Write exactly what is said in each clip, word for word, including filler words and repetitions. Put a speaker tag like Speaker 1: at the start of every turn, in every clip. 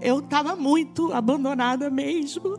Speaker 1: Eu estava muito abandonada mesmo.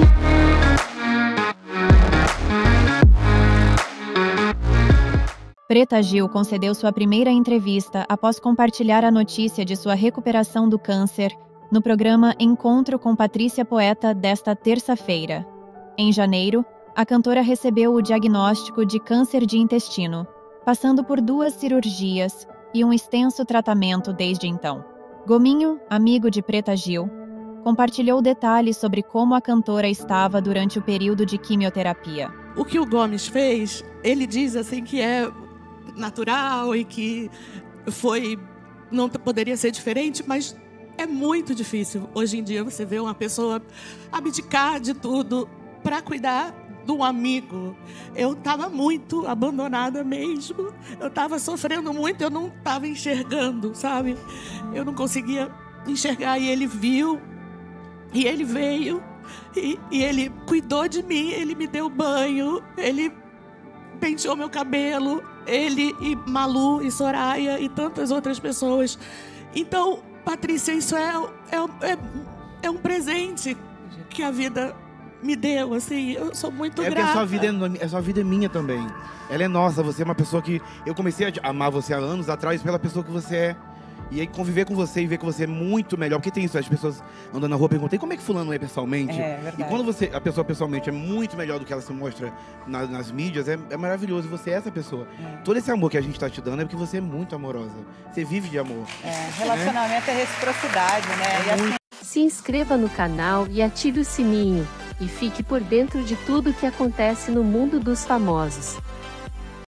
Speaker 2: Preta Gil concedeu sua primeira entrevista após compartilhar a notícia de sua recuperação do câncer no programa Encontro com Patrícia Poeta desta terça-feira. Em janeiro, a cantora recebeu o diagnóstico de câncer de intestino, passando por duas cirurgias e um extenso tratamento desde então. Gominho, amigo de Preta Gil, compartilhou detalhes sobre como a cantora estava durante o período de quimioterapia.
Speaker 1: O que o Gomes fez, ele diz assim que é natural e que foi, não poderia ser diferente, mas é muito difícil hoje em dia você ver uma pessoa abdicar de tudo para cuidar de um amigo. Eu estava muito abandonada mesmo, eu estava sofrendo muito, eu não estava enxergando, sabe? Eu não conseguia enxergar e ele viu, e ele veio, e, e ele cuidou de mim, ele me deu banho, ele penteou meu cabelo, ele e Malu e Soraya e tantas outras pessoas. Então, Patrícia, isso é, é, é, é um presente que a vida me deu, assim, eu sou muito
Speaker 3: é
Speaker 1: grata.
Speaker 3: A sua, vida é, a sua vida é minha também. Ela é nossa, você é uma pessoa que... Eu comecei a amar você há anos atrás pela pessoa que você é. E aí conviver com você e ver que você é muito melhor. Porque tem isso, as pessoas andando na rua perguntam como é que fulano é pessoalmente?
Speaker 4: É, verdade.
Speaker 3: E quando você, a pessoa pessoalmente é muito melhor do que ela se mostra na, nas mídias, é, é maravilhoso. Você é essa pessoa. É. Todo esse amor que a gente tá te dando é porque você é muito amorosa. Você vive de amor.
Speaker 4: É, relacionamento é, é reciprocidade, né?
Speaker 3: É
Speaker 4: e assim...
Speaker 3: muito...
Speaker 5: Se inscreva no canal e ative o sininho. E fique por dentro de tudo que acontece no mundo dos famosos.